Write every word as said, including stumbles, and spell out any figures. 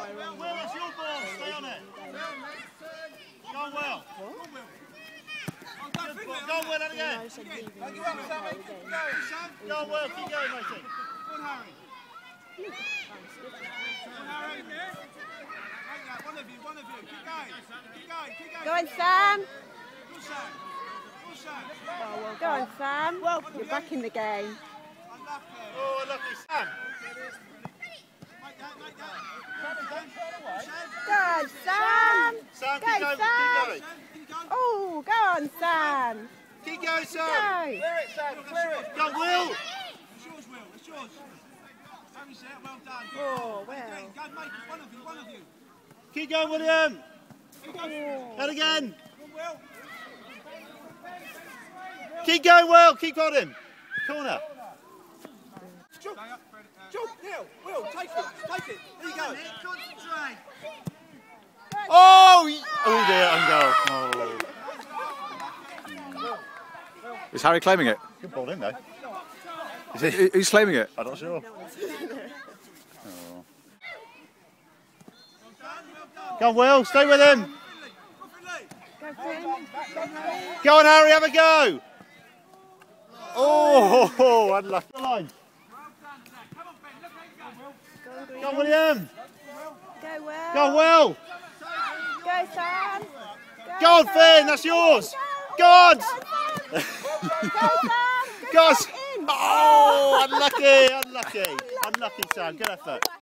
Will, it's your ball. Stay on it. Go on, Will. Go on, Will, and again. Go on, Will. Keep going, matey. Go on, Harry. Go on, Harry. One of you, one of you. Keep going. Keep going, keep going. Go on, Sam. Go, Sam. Go, Sam. Oh, well, go on, Sam. Well, you're back in the game. Oh, lucky Sam. Go on, Sam. Sam, go, keep going. Sam. Keep going. Oh, go on, Sam. Keep going, Sam. Go. Clear it, Sam. Clear it. Go, Will. It's yours, Will. It's yours. Harry said, well done. Oh, well. Go and make it. One of you, one of you. Keep going, William. Oh. And again. Go on, Will. Keep going, Will. Keep on him. Corner. Jump. Jump, Neil. Will, take it. Take it. There you go. Concentrate. Oh! Oh, dear, and goal. Oh. Is Harry claiming it? Good ball in, though. Is he, who's claiming it? I'm not sure. Oh. Go on, Will. Stay with him. Go, Finn. Go on, Harry. Have a go. Oh, unlucky. Line. Go on, William. Go, Will. Go on, Will. Go, Sam. Go on, Finn. That's yours. Go on. Go, Sam. Go on. In. Oh, unlucky, unlucky. Unlucky, Sam. Good effort.